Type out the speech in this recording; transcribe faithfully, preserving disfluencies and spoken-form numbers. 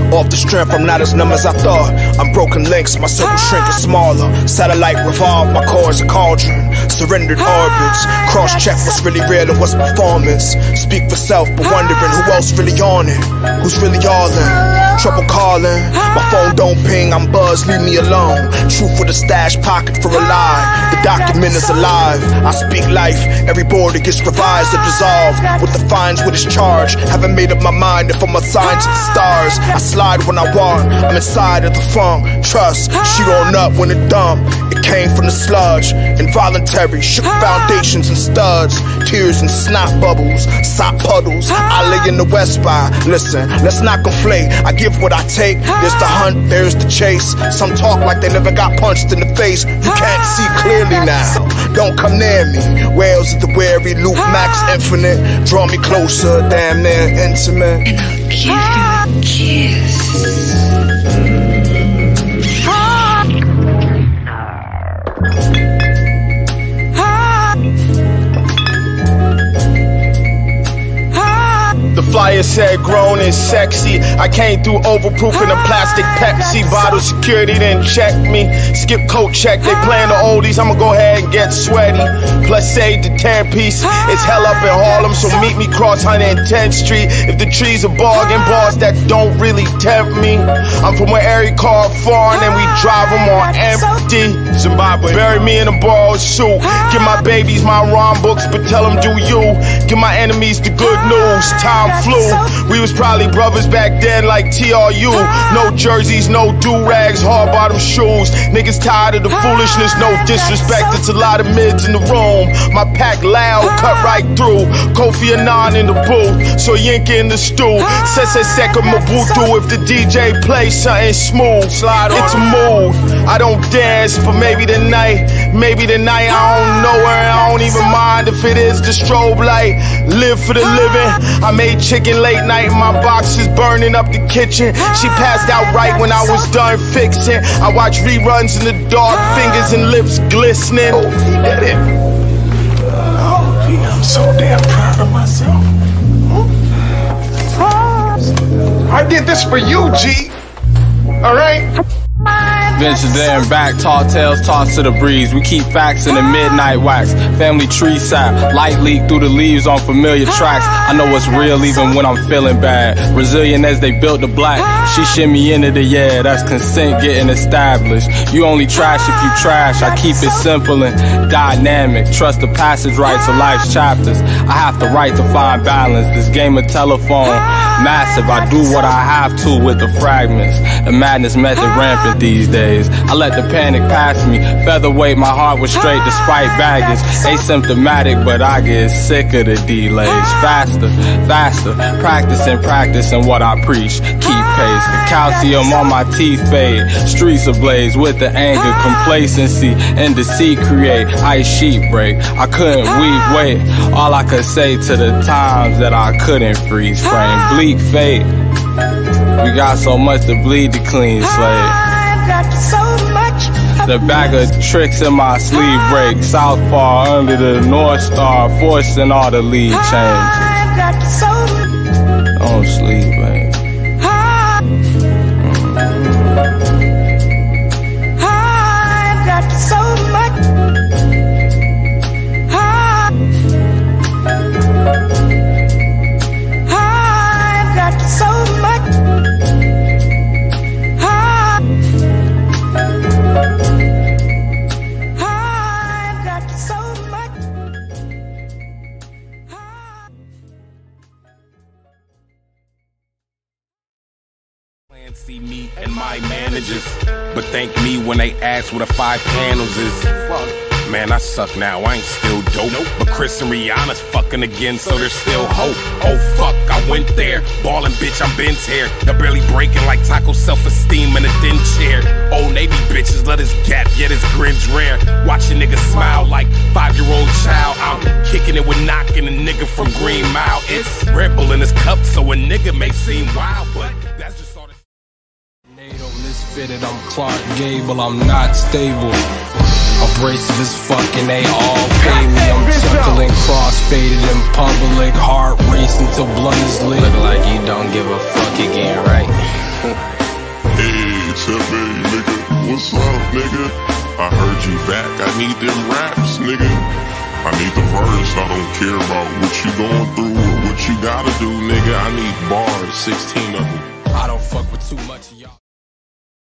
Off the strength, I'm not as numb as I thought. I'm broken links, my circle shrinking smaller. Satellite revolve, my core is a cauldron. Surrendered orbits, cross-check what's really real and what's performance. Speak for self, but wondering who else really on it. Who's really all in? Trouble calling, my phone don't ping, I'm buzzed, leave me alone. Truth with a stash pocket for a lie. The document is alive, I speak life. Every border gets revised or dissolved. With the fines, with his charge. Haven't made up my mind if I'm assigned to the stars. I slide when I want, I'm inside of the funk. Trust, she on up when it dump. It came from the sludge, involuntary. Shook foundations and studs. Tears and snot bubbles, sock puddles. I lay in the west by. Listen, let's not conflate. I give what I take. There's the hunt, there's the chase. Some talk like they never got punched in the face. You can't see clearly now. Don't come near me. Whales of the weary, loop max infinite. Draw me closer, damn near intimate. And I'll give you a kiss. The flyer said grown and sexy. I came through overproofing a plastic Pepsi bottle. Security didn't check me. Skip coat check, they playing the oldies. I'ma go ahead and get sweaty. Plus save the ten piece. It's hell up in Harlem, so meet me cross one hundred tenth Street. If the trees are bargain bars that don't really tempt me. I'm from where every car foreign and we drive them on empty. Zimbabwe. Bury me in a borrowed suit. Give my babies my rhyme books, but tell them do you. Give my enemies the good news. Time flew. We was probably brothers back then like T R U. No jerseys, no do-rags, hard bottom shoes. Niggas tired of the foolishness, no disrespect. It's a lot of mids in the room. My pack loud, cut right through. Kofi Annan in the booth, so Yinka in the stew. Sese Seka Mabutu if the D J plays something smooth. Slide on. It's a move. I don't dance, but maybe tonight, maybe tonight I don't know her. I don't even mind if it is the strobe light. Live for the living. I made chicken late night, my box is burning up the kitchen. She passed out right when I was done fixing. I watch reruns in the dark, fingers and lips glistening. Oh, you did it. Oh, gee, I'm so damn proud of myself. I did this for you, G. Alright? Venture there and back, tall tales tossed to the breeze. We keep facts in the midnight wax. Family tree sap, light leak through the leaves on familiar tracks. I know it's real even when I'm feeling bad. Resilient as they built the black. She shimmy into the yeah, that's consent getting established. You only trash if you trash. I keep it simple and dynamic. Trust the passage rights of life's chapters. I have to write to find balance. This game of telephone, massive. I do what I have to with the fragments. The madness method rampant these days. I let the panic pass me. Featherweight, my heart was straight despite baggage. Asymptomatic, but I get sick of the delays. Faster, faster, practicing, practicing what I preach. Keep pace, the calcium on my teeth fade. Streets ablaze with the anger, complacency, and deceit create. Ice sheet break, I couldn't weep, wait. All I could say to the times that I couldn't freeze frame. Bleak fate, we got so much to bleed to clean slate. The bag of tricks in my sleeve break. Southpaw under the North Star, forcing all the lead changes. Don't sleep, babe. See me and my managers, but thank me when they ask what a five panels is. Fuck, man, I suck now, I ain't still dope. Nope. But Chris and Rihanna's fucking again, so there's still hope. Oh fuck, I went there, ballin' bitch, I'm Ben's hair. They're barely breaking like taco self-esteem in a thin chair. Old Navy bitches let us gap, yet his grin's rare. Watching niggas smile like five-year-old child. I'm kicking it with knocking a nigga from Green Mile. It's Red Bull in his cup, so a nigga may seem wild, but that's just all the Misfitted, I'm Clark Gable, I'm not stable. Abrasive as fuck and they all pay me. I'm chuckling, cross-faded in public, heart racing till blood is lit. Look like you don't give a fuck again, right? Hey, Chevy, nigga, what's up, nigga? I heard you back, I need them raps, nigga. I need the verse, I don't care about what you going through or what you gotta do, nigga. I need bars, sixteen of them. I don't fuck with too much of y'all.